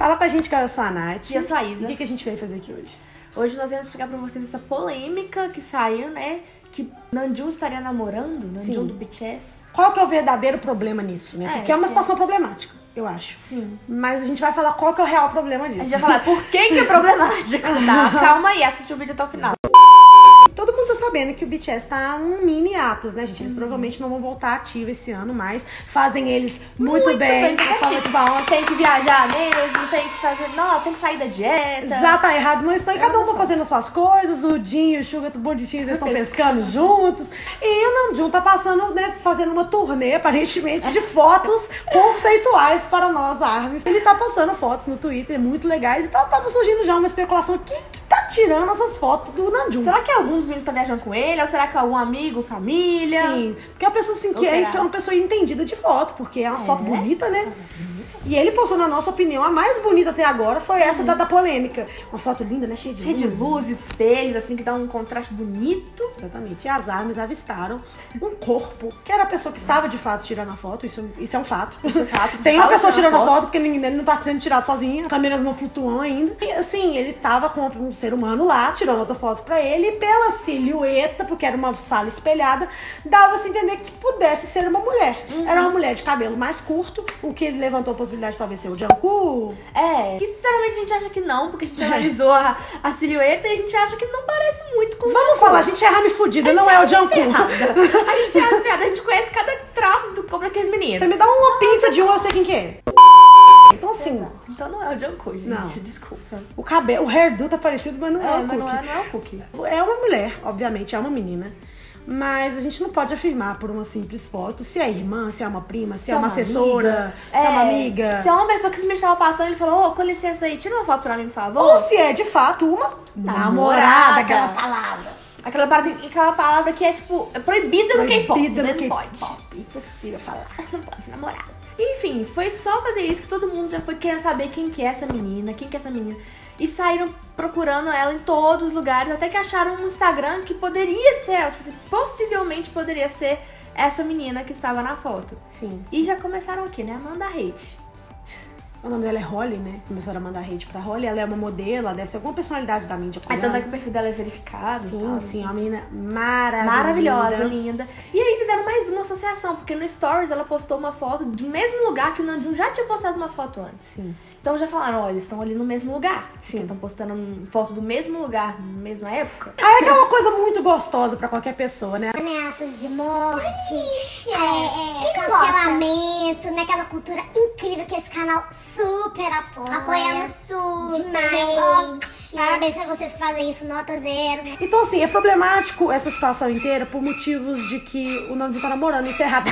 Fala pra gente que eu sou a Nath. E eu sou a Isa. E o que a gente veio fazer aqui hoje? Hoje nós vamos explicar pra vocês essa polêmica que saiu, né? Que Namjoon estaria namorando, Namjoon do BTS. Qual que é o verdadeiro problema nisso, né? Porque é uma situação problemática, eu acho. Sim. Mas a gente vai falar qual que é o real problema disso. A gente vai falar por que é problemático, tá? Calma aí, assiste o vídeo até o final. Todo mundo tá sabendo que o BTS tá num mini atos, né, gente? Eles provavelmente não vão voltar ativo esse ano, mas fazem eles muito bem. Tem que viajar mesmo, tem que fazer... Não, tem que sair da dieta. Exato, tá errado não estão. E cada um tá fazendo suas coisas. O Jin e o Suga, bonitinhos, eles estão pescando juntos. E o Namjoon tá passando, né, fazendo uma turnê, aparentemente, de fotos conceituais para nós, ARMYs. Ele tá postando fotos no Twitter muito legais. E tava surgindo já uma especulação. Quem que tá tirando essas fotos do Namjoon? Será que alguns meninos estão viajando com ele? Ou será que é algum amigo, família? Sim, porque é uma pessoa assim, que é uma pessoa entendida de foto, porque é uma foto bonita, né? E ele postou, na nossa opinião, a mais bonita até agora foi essa da polêmica. Uma foto linda, né? Cheia de luz, espelhos, assim, que dá um contraste bonito. Exatamente. E as ARMYs avistaram um corpo, que era a pessoa que estava de fato tirando a foto. Isso é um fato. Isso é fato. Tem uma pessoa tirando a foto, porque ele não tá sendo tirado sozinho. Câmeras não flutuam ainda. E assim, ele tava com um ser humano lá, tirando outra foto pra ele. E pela silhueta, porque era uma sala espelhada, dava-se a entender que pudesse ser uma mulher. Era uma mulher de cabelo mais curto, o que ele levantou a possibilidade de talvez ser o Jungkook. Que sinceramente a gente acha que não, porque a gente analisou a silhueta e a gente acha que não parece muito com o Vamos falar, a gente é ARMY fudida, não é o Jungkook. A gente conhece cada traço do como é que é as meninas. Você me dá uma pinta de um, eu sei quem que é. Então assim... Exato. Então não é o Jungkook, gente. Não. Desculpa. O cabelo, o hairdo tá parecido, mas não é o Cook. Mas não é o Cook. É uma mulher, obviamente, é uma menina. Mas a gente não pode afirmar por uma simples foto se é irmã, se é uma prima, se é uma assessora, se é uma amiga. Se é uma pessoa que simplesmente estava passando e falou, com licença aí, tira uma foto pra mim, por favor. Ou se é, de fato, uma namorada, aquela palavra. Aquela palavra que é, tipo, proibida no K-pop. Não pode. Impossível falar. Não pode, namorada. Enfim, foi só fazer isso que todo mundo já foi querendo saber quem que é essa menina, E saíram procurando ela em todos os lugares, até que acharam um Instagram que poderia ser ela, tipo assim, possivelmente poderia ser essa menina que estava na foto. Sim. E já começaram aqui, né, a mandar hate. O nome dela é Holly, né? Começaram a mandar hate pra Holly. Ela é uma modelo, ela deve ser alguma personalidade da mídia coreana. Tanto é que o perfil dela é verificado. Sim, uma menina maravilhosa. Maravilhosa, linda. E aí fizeram mais uma associação, porque no Stories ela postou uma foto do mesmo lugar que o Namjoon já tinha postado uma foto antes. Sim. Então já falaram, olha, eles estão ali no mesmo lugar. Sim. Estão postando foto do mesmo lugar, na mesma época. Aí é aquela coisa muito gostosa pra qualquer pessoa, né? Ameaças de morte, cancelamento, né? Aquela cultura incrível que esse canal super apoia. Apoiamos super. Demais. Parabéns pra vocês que fazem isso, nota 0. Então, assim, é problemático essa situação inteira por motivos de que o Namjoon tá namorando. Isso é errado.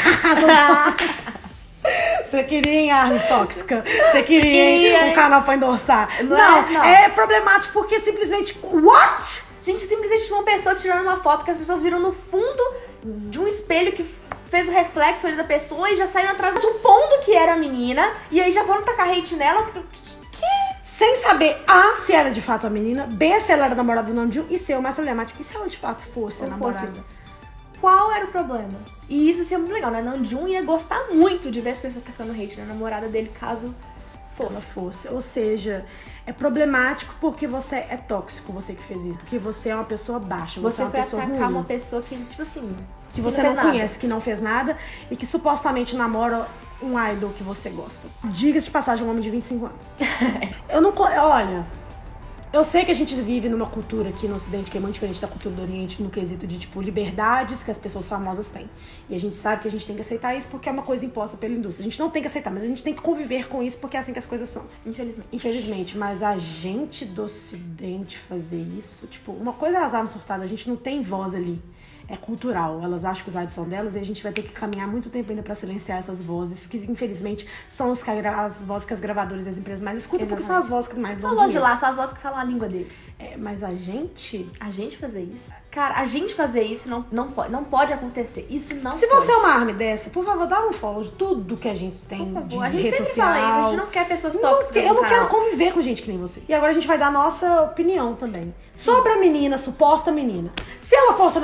Você queria em ARMYs tóxica? Você queria um canal pra endossar? Não, é problemático porque simplesmente... What? Gente, simplesmente tinha uma pessoa tirando uma foto que as pessoas viram no fundo de um espelho que fez o reflexo ali da pessoa e já saíram atrás supondo que era a menina. E aí já foram tacar hate nela. Sem saber, A, se era de fato a menina, B, se ela era namorada do Namjoon, e C, o mais problemático, e se ela de fato fosse a namorada? Qual era o problema? E isso seria muito legal, né? Namjoon ia gostar muito de ver as pessoas tacando hate na namorada dele, caso fosse. Ou seja, é problemático porque você é tóxico, você que fez isso. Porque você é uma pessoa baixa, você é uma pessoa ruim. Você foi atacar uma pessoa que, tipo assim... Que você não conhece, que não fez nada e que supostamente namora um idol que você gosta. Diga-se de passagem, um homem de 25 anos. Olha... Eu sei que a gente vive numa cultura aqui no Ocidente que é muito diferente da cultura do Oriente no quesito de, tipo, liberdades que as pessoas famosas têm. E a gente sabe que a gente tem que aceitar isso porque é uma coisa imposta pela indústria. A gente não tem que aceitar, mas a gente tem que conviver com isso porque é assim que as coisas são. Infelizmente. Mas a gente do Ocidente fazer isso, tipo, uma coisa é as armas surtadas, a gente não tem voz ali. É cultural, elas acham que os rights são delas e a gente vai ter que caminhar muito tempo ainda pra silenciar essas vozes, que infelizmente são as vozes que as gravadoras e as empresas mais escutam. Exatamente. Porque são as vozes que mais dão dinheiro. São as vozes de lá, são as vozes que falam a língua deles. Mas a gente fazer isso? Cara, a gente fazer isso não pode acontecer. Isso não Se você é uma ARMY dessa, por favor, dá um follow de tudo que a gente tem de a gente rede sempre social. fala isso, a gente não quer pessoas tóxicas. Eu não quero conviver com gente que nem você. E agora a gente vai dar a nossa opinião também. Sobre a menina, suposta menina. Se ela fosse a namorada do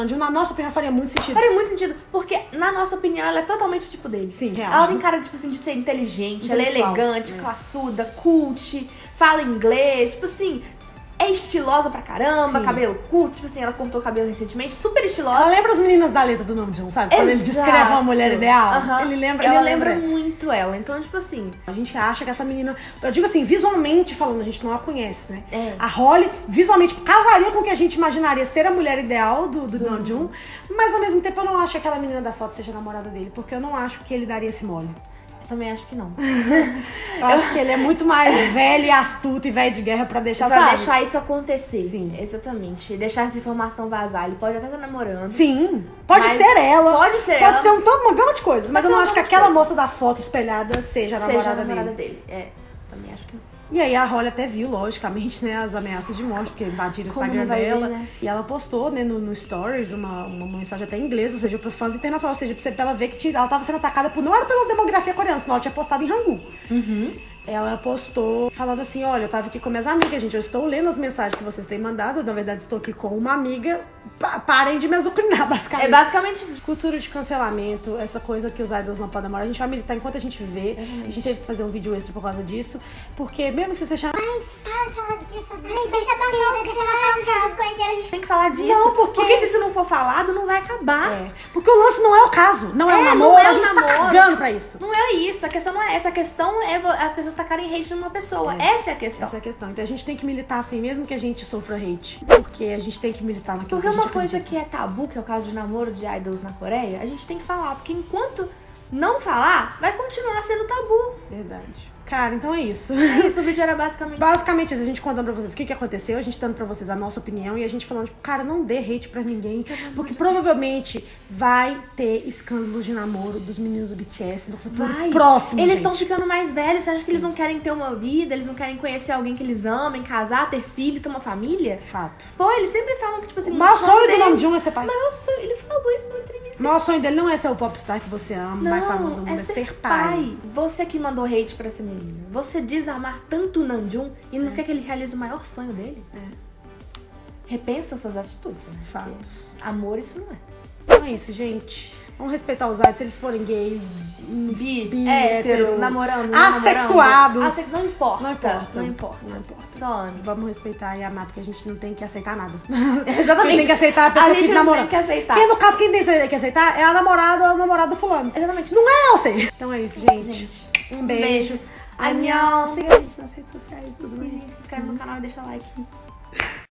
Namjoon, na nossa opinião, faria muito sentido. Faria muito sentido, porque, na nossa opinião, ela é totalmente o tipo dele. Sim, real. Ela tem cara, tipo assim, de ser inteligente, ela é elegante, classuda, cult, fala inglês, tipo assim... É estilosa pra caramba, cabelo curto, tipo assim, ela cortou o cabelo recentemente, super estilosa. Ela lembra as meninas da letra do Namjoon, sabe? Quando ele descreve uma mulher ideal. Ele lembra muito ela. Então, tipo assim... A gente acha que essa menina... Eu digo assim, visualmente falando, a gente não a conhece, né? A Holly, visualmente, casaria com o que a gente imaginaria ser a mulher ideal do Namjoon. Mas, ao mesmo tempo, eu não acho que aquela menina da foto seja a namorada dele. Porque eu não acho que ele daria esse mole. Também acho que não. Eu acho que ele é muito mais velho e astuto e velho de guerra pra deixar, pra sabe? deixar isso acontecer. Sim. Exatamente. Deixar essa informação vazar. Ele pode até estar namorando. Sim. Pode ser ela. Pode ser ela. Pode ser uma gama de coisas. Mas eu não acho que aquela moça da foto espelhada seja a namorada dele. É. Também acho que não. E aí a Holly até viu, logicamente, né, as ameaças de morte, porque invadiram o Instagram dela. Ver, né? E ela postou, né, no Stories, uma mensagem até em inglês, ou seja, para fãs internacionais, ou seja, pra ela ver que ela tava sendo atacada não era pela demografia coreana, senão ela tinha postado em Hangul. Ela postou falando assim, olha, eu tava aqui com minhas amigas, gente, eu estou lendo as mensagens que vocês têm mandado, eu, na verdade estou aqui com uma amiga, parem de me azucrinar, basicamente. É basicamente isso. Cultura de cancelamento, essa coisa que os idols não podem namorar, a gente vai militar enquanto a gente viver, a gente teve que fazer um vídeo extra por causa disso, porque mesmo que você seja... Ai, para de falar disso, deixa passar as coisas, a gente tem que falar disso. Não, porque se isso não for falado, não vai acabar. Porque o lance não é o caso, não é o namoro, a gente tá cagando pra isso. Não é isso, a questão não é essa, a questão é as pessoas tacarem hate numa pessoa. Essa é a questão. Essa é a questão. Então a gente tem que militar assim, mesmo que a gente sofra hate. Porque a gente tem que militar naquilo que a gente Porque uma coisa que é tabu, que é o caso de namoro de idols na Coreia, a gente tem que falar. Porque enquanto não falar, vai continuar sendo tabu. Verdade. Cara, então é isso. É isso, o vídeo era basicamente isso. A gente contando pra vocês o que aconteceu, a gente dando pra vocês a nossa opinião e a gente falando, tipo, cara, não dê hate pra ninguém, porque provavelmente vai ter escândalos de namoro dos meninos do BTS no futuro próximo, Eles estão ficando mais velhos, você acha que eles não querem ter uma vida, eles não querem conhecer alguém que eles amem, casar, ter filhos, ter uma família? Fato. Pô, eles sempre falam que, tipo assim... O maior sonho do Namjoon é ser pai. Maior sonho, ele falou isso numa entrevista. O maior sonho dele não é ser o popstar que você ama, mais famoso do mundo, é ser pai. Você que mandou hate pra essa menina, você diz amar tanto o Namjoon e não quer que ele realize o maior sonho dele? Repensa suas atitudes, né? Fatos. Amor, isso não é. Então é isso, gente. Vamos respeitar os idols, se eles forem gays, bi, hétero, namorando, assexuados. Não importa. Não importa. Só ame. Vamos respeitar e amar, porque a gente não tem que aceitar nada. Exatamente. Quem tem que aceitar a pessoa que namora. Tem que aceitar. Quem, no caso, quem tem que aceitar é a namorada ou o namorado do fulano. Exatamente. Não é eu sei. Então é isso, gente. Um beijo. Annyeong. Siga a gente nas redes sociais e tudo mais. Se inscreve no canal e deixa like.